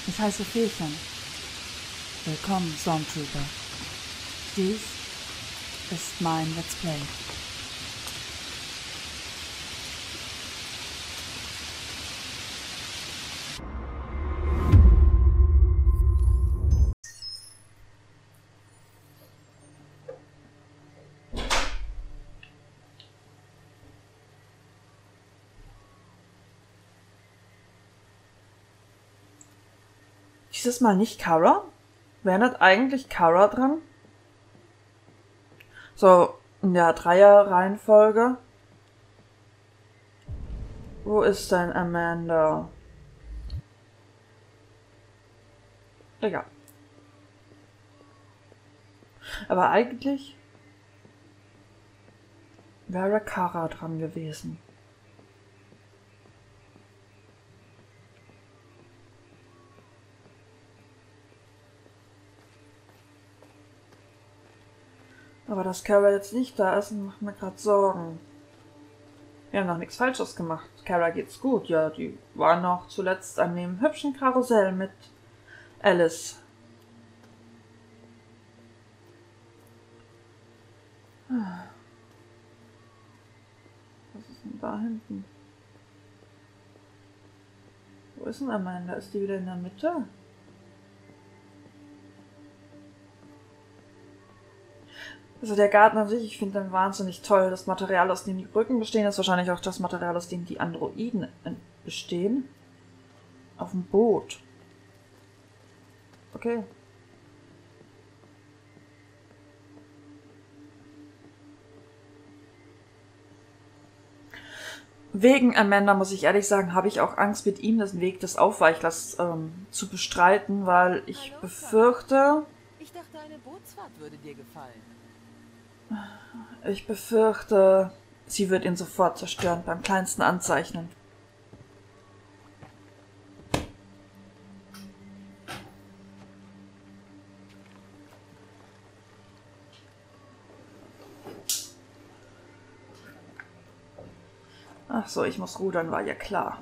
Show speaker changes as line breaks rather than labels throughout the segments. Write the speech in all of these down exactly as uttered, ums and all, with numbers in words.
Ich heiße Fehlchen. Willkommen, Stormtrooper. Dies ist mein Let's Play. Dieses Mal nicht Cara? Wäre nicht eigentlich Cara dran? So, in der Dreier-Reihenfolge. Wo ist denn Amanda? Egal. Aber eigentlich wäre Cara dran gewesen. Aber dass Cara jetzt nicht da ist, macht mir gerade Sorgen. Wir haben noch nichts Falsches gemacht. Cara geht's gut, ja. Die war noch zuletzt an dem hübschen Karussell mit Alice. Was ist denn da hinten? Wo ist denn Amanda? Ist die wieder in der Mitte? Also der Garten an sich, ich finde den wahnsinnig toll. Das Material, aus dem die Brücken bestehen, ist wahrscheinlich auch das Material, aus dem die Androiden bestehen. Auf dem Boot. Okay. Wegen Amanda, muss ich ehrlich sagen, habe ich auch Angst, mit ihm den Weg des Aufweichlers ähm, zu bestreiten, weil ich
Hallo,
befürchte...
Ich dachte, eine Bootsfahrt würde dir gefallen.
Ich befürchte, sie wird ihn sofort zerstören, beim kleinsten Anzeichnen. Ach so, ich muss rudern, war ja klar.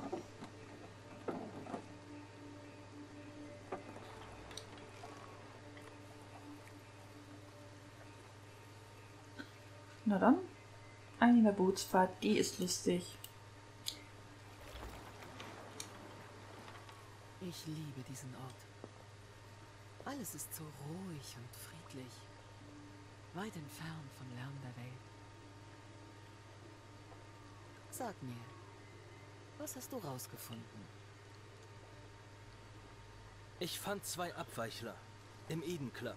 Na dann, eine Bootsfahrt, die ist lustig.
Ich liebe diesen Ort. Alles ist so ruhig und friedlich. Weit entfernt vom Lärm der Welt. Sag mir, was hast du rausgefunden?
Ich fand zwei Abweichler im Eden Club.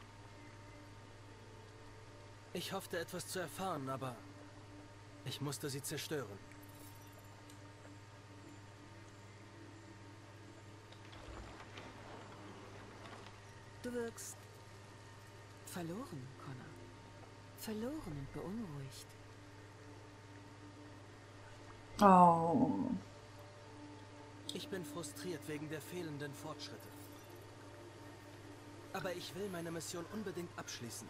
Ich hoffte, etwas zu erfahren, aber ich musste sie zerstören.
Du wirkst verloren, Connor. Verloren und beunruhigt.
Oh.
Ich bin frustriert wegen der fehlenden Fortschritte. Aber ich will meine Mission unbedingt abschließen.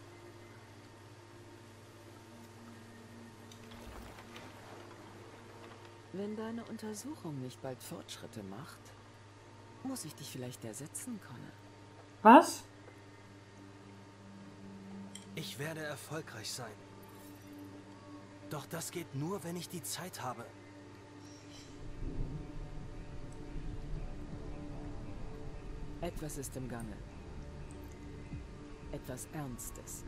Wenn deine Untersuchung nicht bald Fortschritte macht, muss ich dich vielleicht ersetzen, Connor.
Was?
Ich werde erfolgreich sein. Doch das geht nur, wenn ich die Zeit habe.
Etwas ist im Gange. Etwas Ernstes.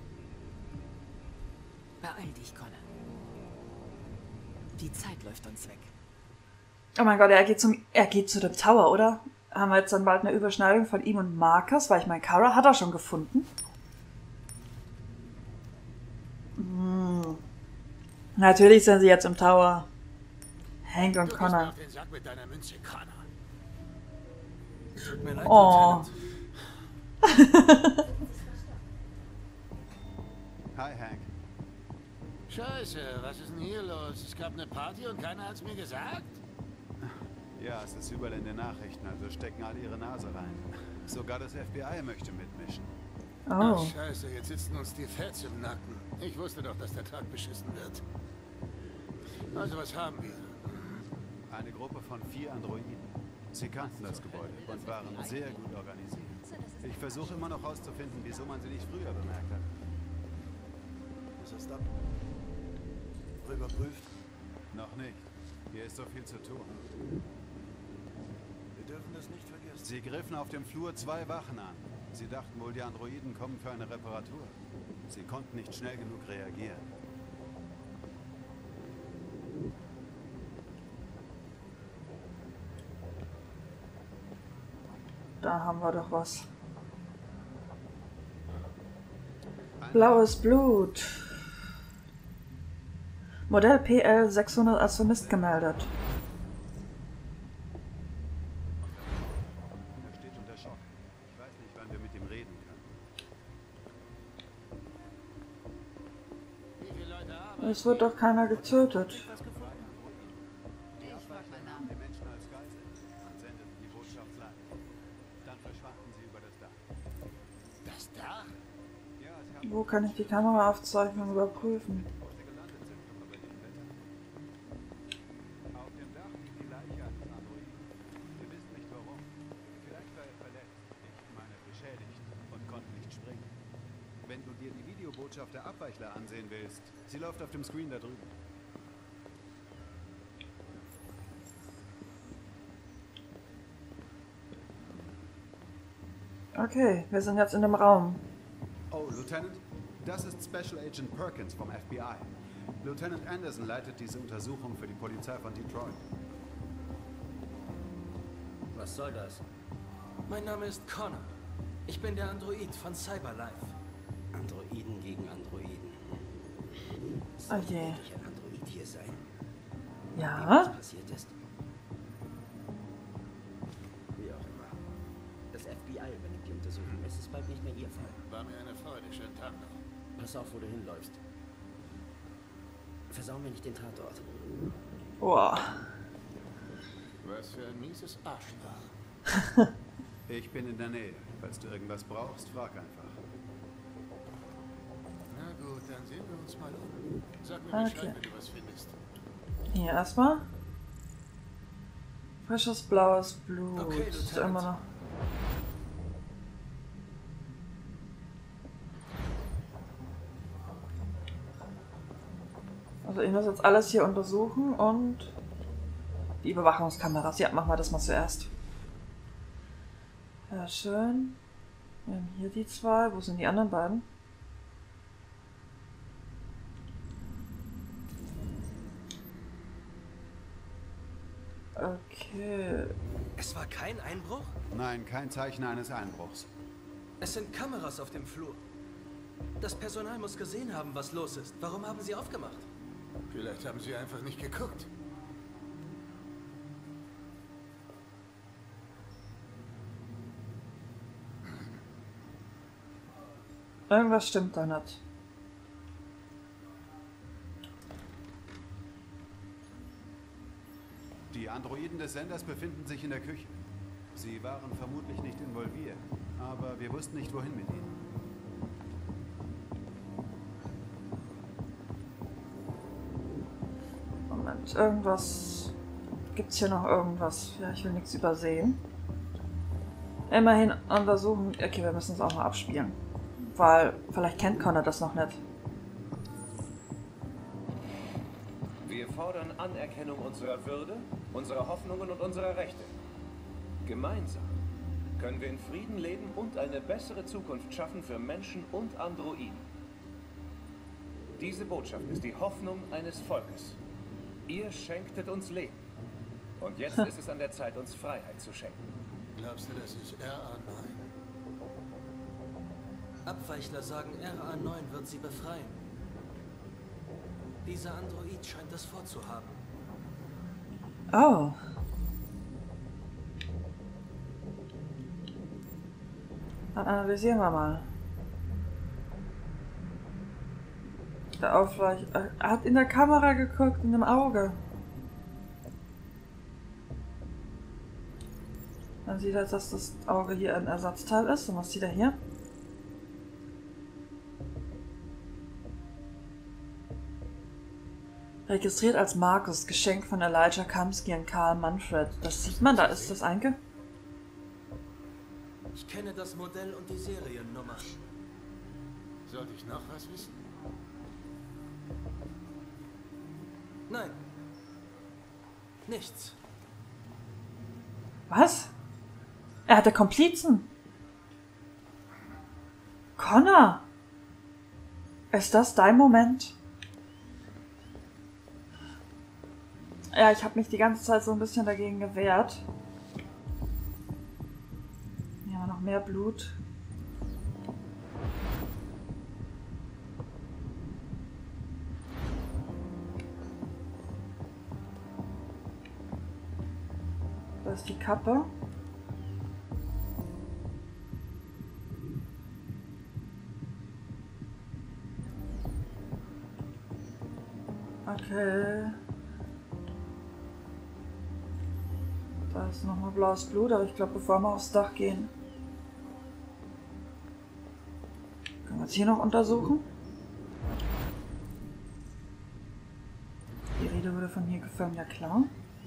Beeil dich, Connor. Die Zeit läuft uns weg.
Oh mein Gott, er geht zum, er geht zu dem Tower, oder? Haben wir jetzt dann bald eine Überschneidung von ihm und Marcus? Weil ich meine, Cara hat er schon gefunden. Hm. Natürlich sind sie jetzt im Tower. Hank und Connor.
Du gehst mir auf den Sack mit deiner Münze, Connor.
Tut mir leid,
Oh.
Lieutenant.
Hi, Hank. Scheiße, was ist denn hier los? Es gab eine Party und keiner hat's mir gesagt?
Ja, es ist überall in den Nachrichten, also stecken alle ihre Nase rein. Sogar das F B I möchte mitmischen.
Ach,
Oh.
scheiße, jetzt sitzen uns die Feds im Nacken. Ich wusste doch, dass der Tag beschissen wird. Also, was haben wir?
Eine Gruppe von vier Androiden. Sie kannten das Gebäude und waren sehr gut organisiert. Ich versuche immer noch herauszufinden, wieso man sie nicht früher bemerkt hat.
Ist das da? Überprüft?
Noch nicht. Hier ist so viel zu tun.
Wir dürfen das nicht vergessen.
Sie griffen auf dem Flur zwei Wachen an. Sie dachten wohl, die Androiden kommen für eine Reparatur. Sie konnten nicht schnell genug reagieren.
Da haben wir doch was. Blaues Blut. Modell P L sechshundert als vermisst gemeldet.
Er steht unter Schock. Ich weiß nicht, wann wir mit ihm reden können.
Wie viele Leute arbeiten?
Es wird doch keiner getötet.
Die Menschen als Geisel und sendeten die Botschaft live. Dann verschwanden sie über das Dach.
Das Dach?
Ja, sie haben
Wo kann ich die Kameraaufzeichnung überprüfen?
wo sie gelandet sind, aber bei dem Wetter. Auf dem Dach liegt die Leiche eines Androiden. Wir wissen nicht warum. Vielleicht war er verletzt, ich meine beschädigt und konnte nicht springen. Wenn du dir die Videobotschaft der Abweichler ansehen willst, sie läuft auf dem Screen da drüben.
Okay, wir sind jetzt in dem Raum.
Oh, Lieutenant, das ist Special Agent Perkins vom F B I. Lieutenant Anderson leitet diese Untersuchung für die Polizei von Detroit.
Was soll das?
Mein Name ist Connor. Ich bin der Android von Cyberlife.
Androiden gegen Androiden.
Oh je.
Wirklich ein Android hier sein? Dem
Ja?
was passiert ist? Wie auch immer. Das F B I übernimmt die Untersuchung. Es ist bald nicht mehr Ihr Fall.
War mir eine Freude. Schönen Tag noch.
Pass auf, wo du hinläufst. Versau mir nicht den Tatort.
Boah.
Was für ein mieses Arschloch.
Ich bin in der Nähe. Falls du irgendwas brauchst, frag einfach.
Na gut, dann sehen wir uns mal um. Sag mir
Okay.
Bescheid, wenn du was findest.
Hier erstmal. Frisches blaues Blut.
Okay,
Ist
Lieutenant.
immer noch. Also ich muss jetzt alles hier untersuchen und die Überwachungskameras. Ja, machen wir das mal zuerst. Ja, schön. Wir haben hier die zwei. Wo sind die anderen beiden? Okay.
Es war kein Einbruch?
Nein, kein Zeichen eines Einbruchs.
Es sind Kameras auf dem Flur. Das Personal muss gesehen haben, was los ist. Warum haben sie aufgemacht?
Vielleicht haben sie einfach nicht geguckt.
Irgendwas stimmt da nicht.
Die Androiden des Senders befinden sich in der Küche. Sie waren vermutlich nicht involviert, aber wir wussten nicht, wohin mit ihnen.
Moment, irgendwas. Gibt's hier noch irgendwas? Ja, ich will nichts übersehen. Immerhin untersuchen. Okay, wir müssen es auch mal abspielen. Weil vielleicht kennt Connor das noch nicht.
Wir fordern Anerkennung unserer Würde, unserer Hoffnungen und unserer Rechte. Gemeinsam können wir in Frieden leben und eine bessere Zukunft schaffen für Menschen und Androiden. Diese Botschaft ist die Hoffnung eines Volkes. Ihr schenktet uns Leben. Und jetzt ist es an der Zeit, uns Freiheit zu schenken.
Glaubst du, das ist R A neun?
Abweichler sagen, R A neun wird sie befreien. Dieser Android scheint das vorzuhaben.
Oh. Dann analysieren wir mal. Der Aufweich. Er hat in der Kamera geguckt, in dem Auge. Man sieht jetzt, dass das Auge hier ein Ersatzteil ist. Und was sieht er hier? Registriert als Markus, Geschenk von Elijah Kamsky und Karl Manfred. Das sieht man, da ist das einge...
Ich kenne das Modell und die Seriennummer.
Sollte ich noch was wissen?
Nein. Nichts.
Was? Er hatte Komplizen. Connor! Ist das dein Moment? Ja, ich habe mich die ganze Zeit so ein bisschen dagegen gewehrt. Ja, noch mehr Blut. Da ist die Kappe. Okay. Da ist nochmal blaues Blut, aber ich glaube, bevor wir aufs Dach gehen, können wir es hier noch untersuchen. Die Rede wurde von hier gefilmt, ja klar.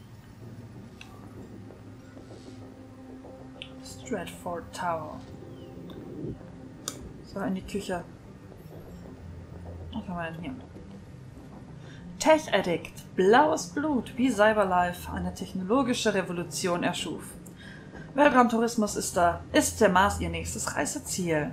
Stratford Tower. So, in die Küche. Was haben wir denn hier? Tech Addict. Blaues Blut, wie Cyberlife eine technologische Revolution erschuf. Weltraumtourismus ist da, ist der Mars ihr nächstes Reiseziel.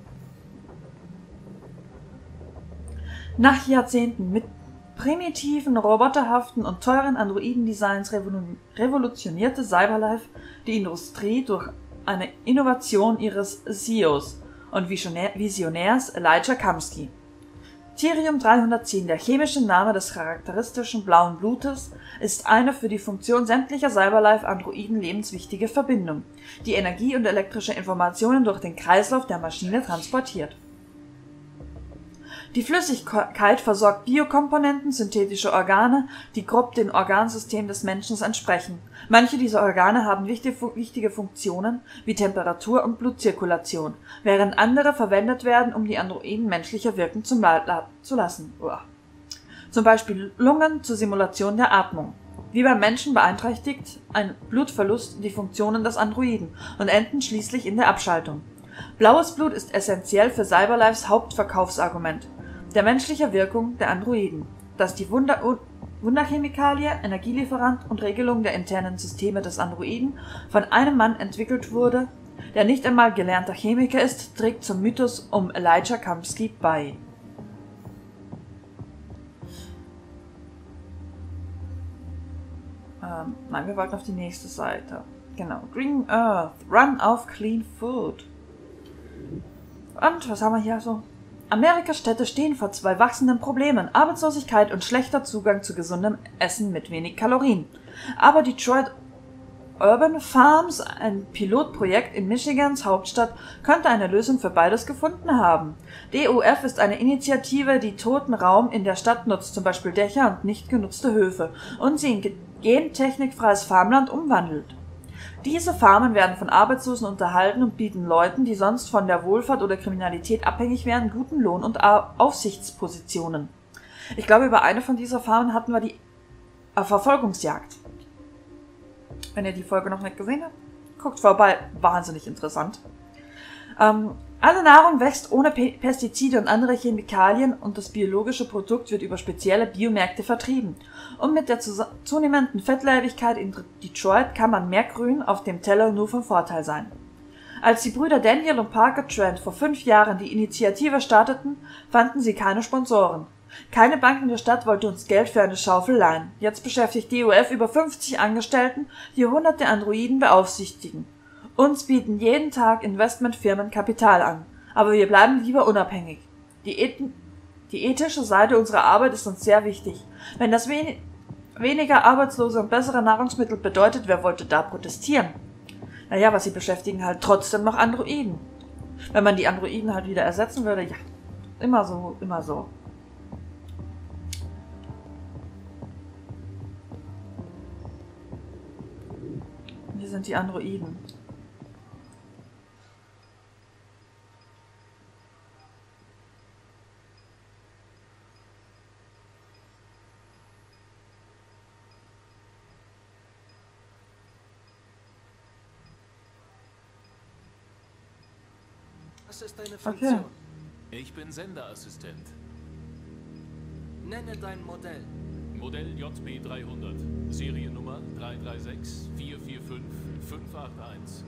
Nach Jahrzehnten mit primitiven, roboterhaften und teuren Androiden-Designs revolutionierte Cyberlife die Industrie durch eine Innovation ihres C E Os und Visionärs Elijah Kamsky. Thirium dreihundertzehn, der chemische Name des charakteristischen blauen Blutes, ist eine für die Funktion sämtlicher Cyberlife-Androiden lebenswichtige Verbindung, die Energie und elektrische Informationen durch den Kreislauf der Maschine transportiert. Die Flüssigkeit versorgt Biokomponenten, synthetische Organe, die grob dem Organsystem des Menschen entsprechen. Manche dieser Organe haben wichtige Funktionen wie Temperatur und Blutzirkulation, während andere verwendet werden, um die Androiden menschlicher wirken zu lassen. Uah. Zum Beispiel Lungen zur Simulation der Atmung. Wie beim Menschen beeinträchtigt ein Blutverlust die Funktionen des Androiden und enden schließlich in der Abschaltung. Blaues Blut ist essentiell für Cyberlifes Hauptverkaufsargument der menschlichen Wirkung der Androiden, dass die Wunder Wunderchemikalie, Energielieferant und Regelung der internen Systeme des Androiden von einem Mann entwickelt wurde, der nicht einmal gelernter Chemiker ist, trägt zum Mythos um Elijah Kamsky bei. Ähm, nein, wir wollten auf die nächste Seite. Genau. Green Earth. Run auf Clean Food. Und was haben wir hier so? Amerikas Städte stehen vor zwei wachsenden Problemen: Arbeitslosigkeit und schlechter Zugang zu gesundem Essen mit wenig Kalorien. Aber Detroit Urban Farms, ein Pilotprojekt in Michigans Hauptstadt, könnte eine Lösung für beides gefunden haben. D U F ist eine Initiative, die toten Raum in der Stadt nutzt, zum Beispiel Dächer und nicht genutzte Höfe, und sie in gentechnikfreies Farmland umwandelt. Diese Farmen werden von Arbeitslosen unterhalten und bieten Leuten, die sonst von der Wohlfahrt oder Kriminalität abhängig wären, guten Lohn und Aufsichtspositionen. Ich glaube, über eine von dieser Farmen hatten wir die Verfolgungsjagd. Wenn ihr die Folge noch nicht gesehen habt, guckt vorbei. Wahnsinnig interessant. Ähm, alle Nahrung wächst ohne Pestizide und andere Chemikalien und das biologische Produkt wird über spezielle Biomärkte vertrieben. Und mit der zunehmenden Fettleibigkeit in Detroit kann man mehr Grün auf dem Teller nur von Vorteil sein. Als die Brüder Daniel und Parker Trent vor fünf Jahren die Initiative starteten, fanden sie keine Sponsoren. Keine Bank in der Stadt wollte uns Geld für eine Schaufel leihen. Jetzt beschäftigt D U F über fünfzig Angestellten, die hunderte Androiden beaufsichtigen. Uns bieten jeden Tag Investmentfirmen Kapital an, aber wir bleiben lieber unabhängig. Die, Eth die ethische Seite unserer Arbeit ist uns sehr wichtig. Wenn das wen weniger Arbeitslose und bessere Nahrungsmittel bedeutet, wer wollte da protestieren? Naja, was sie beschäftigen halt trotzdem noch Androiden. Wenn man die Androiden halt wieder ersetzen würde, ja, immer so, immer so. Hier sind die Androiden.
Was ist deine Funktion?
Okay.
Ich bin Senderassistent.
Nenne dein Modell.
Modell J B dreihundert. Seriennummer drei drei sechs vier vier fünf fünf acht eins.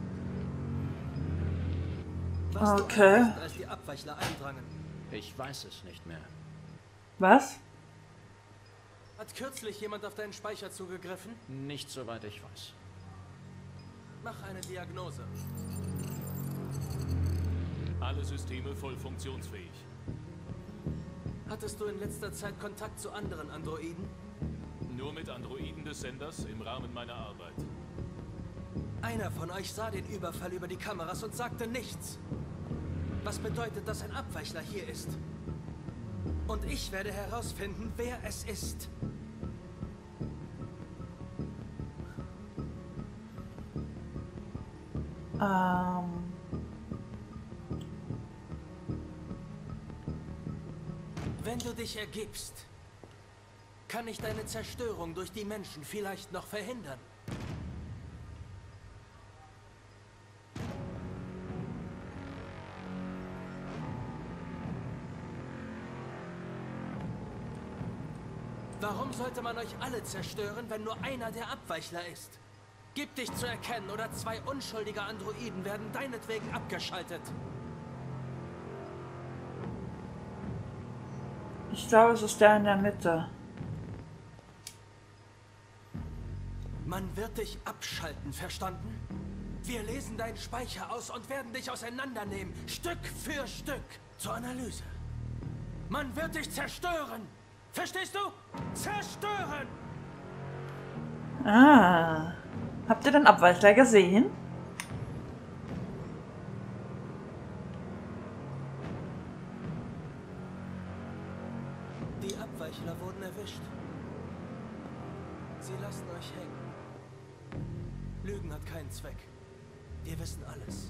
Was
Okay.
du anhast, als die Abweichler eindrangen.
Ich weiß es nicht mehr.
Was?
Hat kürzlich jemand auf deinen Speicher zugegriffen?
Nicht soweit ich weiß.
Mach eine Diagnose.
Alle Systeme voll funktionsfähig.
Hattest du in letzter Zeit Kontakt zu anderen Androiden?
Nur mit Androiden des Senders im Rahmen meiner Arbeit.
Einer von euch sah den Überfall über die Kameras und sagte nichts. Was bedeutet, dass ein Abweichler hier ist? Und ich werde herausfinden, wer es ist.
Ähm.
Wenn du dich ergibst, kann ich deine Zerstörung durch die Menschen vielleicht noch verhindern. Warum sollte man euch alle zerstören, wenn nur einer der Abweichler ist? Gib dich zu erkennen, oder zwei unschuldige Androiden werden deinetwegen abgeschaltet.
Ich glaube, es ist der in der Mitte.
Man wird dich abschalten, verstanden? Wir lesen deinen Speicher aus und werden dich auseinandernehmen, Stück für Stück, zur Analyse. Man wird dich zerstören! Verstehst du? Zerstören!
Ah. Habt ihr den Abweichler gesehen?
Die Abweichler wurden erwischt. Sie lassen euch hängen. Lügen hat keinen Zweck. Wir wissen alles.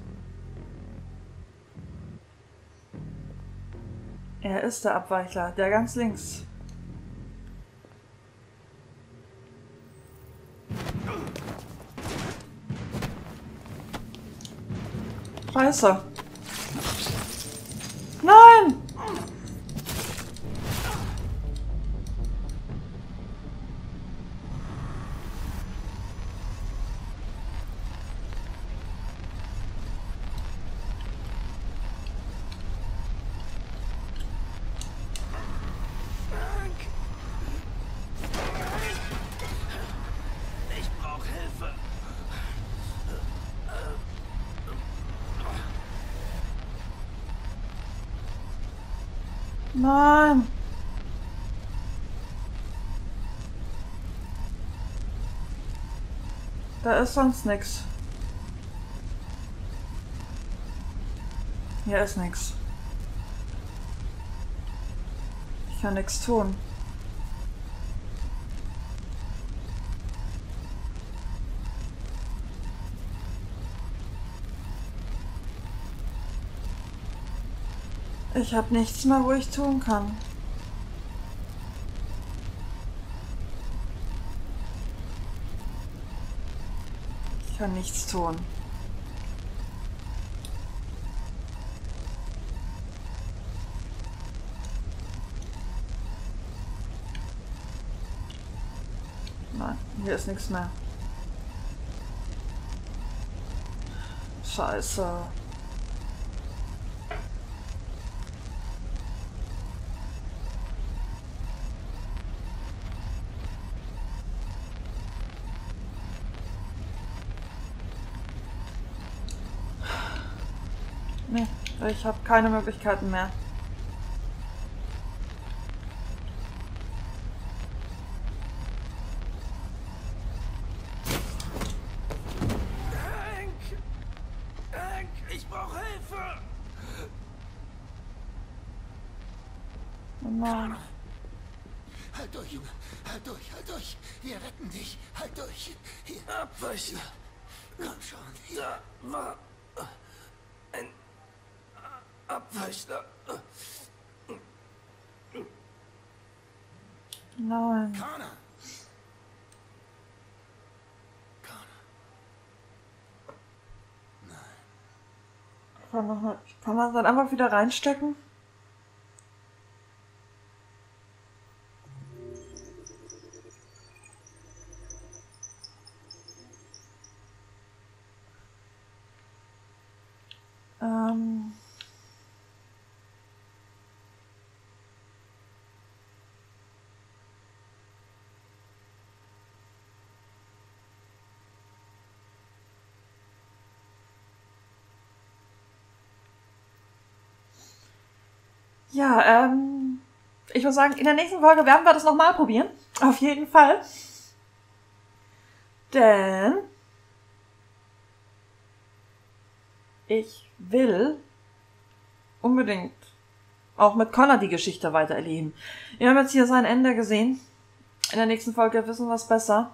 Er ist der Abweichler, der ganz links. Scheiße. Nein!
Ich brauche Hilfe.
Nein! Da ist sonst nichts. Hier ist nichts. Ich kann nichts tun. Ich habe nichts mehr, wo ich tun kann. Ich kann nichts tun. Nein, hier ist nichts mehr. Scheiße. Nee, ich habe keine Möglichkeiten mehr.
Hank! Hank, ich brauche Hilfe!
Oh nein.
Halt durch, Junge. Halt durch, halt durch. Wir retten dich. Halt durch. Hier.
Abweichler.
Komm schon. Hier.
Da war ein Abweichler.
Nein.
Connor. Connor. Nein.
Kann man, kann man dann einfach wieder reinstecken? Ähm... Ja, ähm, ich muss sagen, in der nächsten Folge werden wir das nochmal probieren. Auf jeden Fall. Denn ich will unbedingt auch mit Connor die Geschichte weitererleben. Wir haben jetzt hier sein Ende gesehen. In der nächsten Folge wissen wir es besser.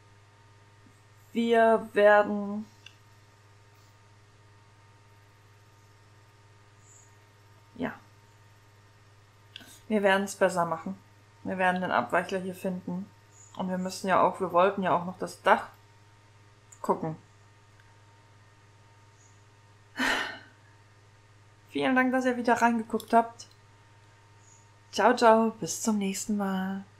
Wir werden... Ja. Wir werden es besser machen. Wir werden den Abweichler hier finden. Und wir müssen ja auch, wir wollten ja auch noch das Dach gucken. Vielen Dank, dass ihr wieder reingeguckt habt. Ciao, ciao, bis zum nächsten Mal.